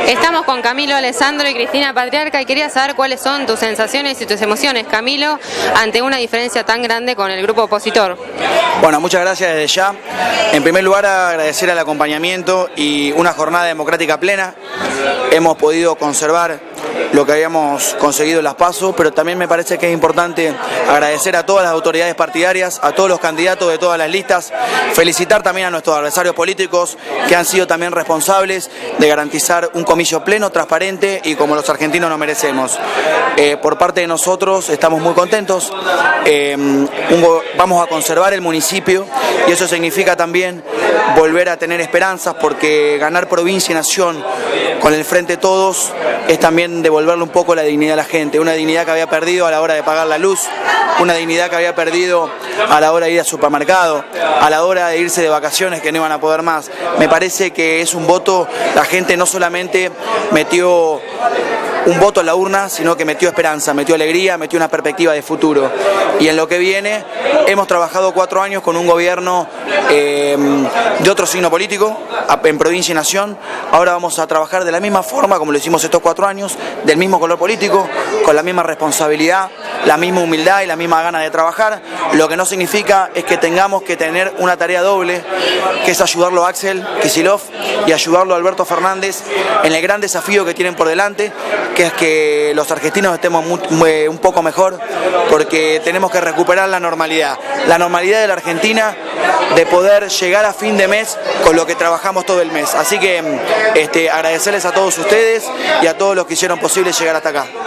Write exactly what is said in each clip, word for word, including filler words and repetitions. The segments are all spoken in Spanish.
Estamos con Camilo Alessandro y Cristina Patriarca y quería saber cuáles son tus sensaciones y tus emociones, Camilo, ante una diferencia tan grande con el grupo opositor. Bueno, muchas gracias desde ya. En primer lugar, agradecer el acompañamiento y una jornada democrática plena. Hemos podido conservar lo que habíamos conseguido en las PASO, pero también me parece que es importante agradecer a todas las autoridades partidarias, a todos los candidatos de todas las listas, felicitar también a nuestros adversarios políticos que han sido también responsables de garantizar un comillo pleno, transparente y como los argentinos nos merecemos. Eh, por parte de nosotros estamos muy contentos, eh, un, vamos a conservar el municipio y eso significa también volver a tener esperanzas porque ganar provincia y nación con el Frente Todos es también devolverle un poco la dignidad a la gente, una dignidad que había perdido a la hora de pagar la luz, una dignidad que había perdido a la hora de ir al supermercado, a la hora de irse de vacaciones que no iban a poder más. Me parece que es un voto, la gente no solamente metió un voto en la urna, sino que metió esperanza, metió alegría, metió una perspectiva de futuro. Y en lo que viene, hemos trabajado cuatro años con un gobierno eh, de otro signo político, en provincia y nación. Ahora vamos a trabajar de la misma forma como lo hicimos estos cuatro años, del mismo color político, con la misma responsabilidad, la misma humildad y la misma ganas de trabajar. Lo que no significa es que tengamos que tener una tarea doble, que es ayudarlo a Axel Kicillof y ayudarlo a Alberto Fernández en el gran desafío que tienen por delante, que es que los argentinos estemos muy, muy, un poco mejor, porque tenemos que recuperar la normalidad, la normalidad de la Argentina, de poder llegar a fin de mes con lo que trabajamos todo el mes. Así que este, agradecerles a todos ustedes y a todos los que hicieron posible llegar hasta acá.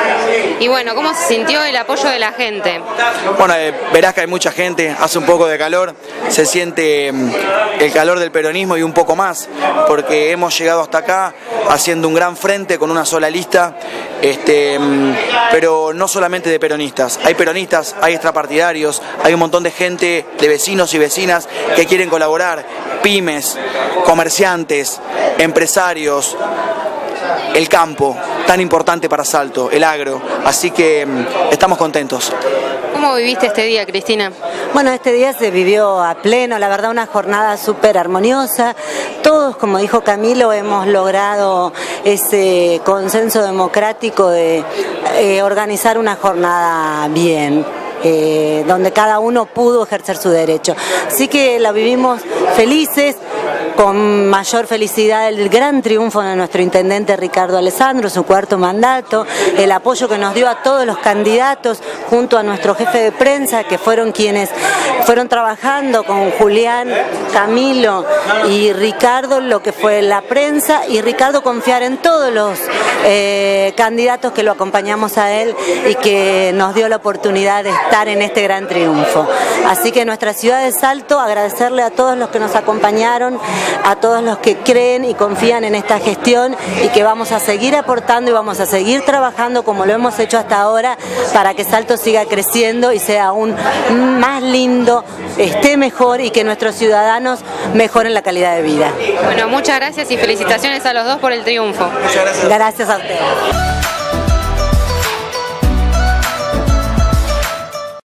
Y bueno, ¿cómo se sintió el apoyo de la gente? Bueno, eh, verás que hay mucha gente, hace un poco de calor, se siente el calor del peronismo y un poco más, porque hemos llegado hasta acá haciendo un gran frente con una sola lista, este, pero no solamente de peronistas, hay peronistas, hay extrapartidarios, hay un montón de gente, de vecinos y vecinas que quieren colaborar, pymes, comerciantes, empresarios, el campo, tan importante para Salto, el agro, así que estamos contentos. ¿Cómo viviste este día, Cristina? Bueno, este día se vivió a pleno, la verdad una jornada súper armoniosa. Todos, como dijo Camilo, hemos logrado ese consenso democrático de eh, organizar una jornada bien. Eh, donde cada uno pudo ejercer su derecho. Así que la vivimos felices, con mayor felicidad el gran triunfo de nuestro intendente Ricardo Alessandro, su cuarto mandato, el apoyo que nos dio a todos los candidatos junto a nuestro jefe de prensa, que fueron quienes fueron trabajando con Julián, Camilo y Ricardo, lo que fue la prensa, y Ricardo confiar en todos los eh, candidatos que lo acompañamos a él y que nos dio la oportunidad de estar en este gran triunfo. Así que nuestra ciudad de Salto, agradecerle a todos los que nos acompañaron, a todos los que creen y confían en esta gestión y que vamos a seguir aportando y vamos a seguir trabajando como lo hemos hecho hasta ahora para que Salto siga creciendo y sea aún más lindo, esté mejor y que nuestros ciudadanos mejoren la calidad de vida. Bueno, muchas gracias y felicitaciones a los dos por el triunfo. Muchas gracias. Gracias a ustedes.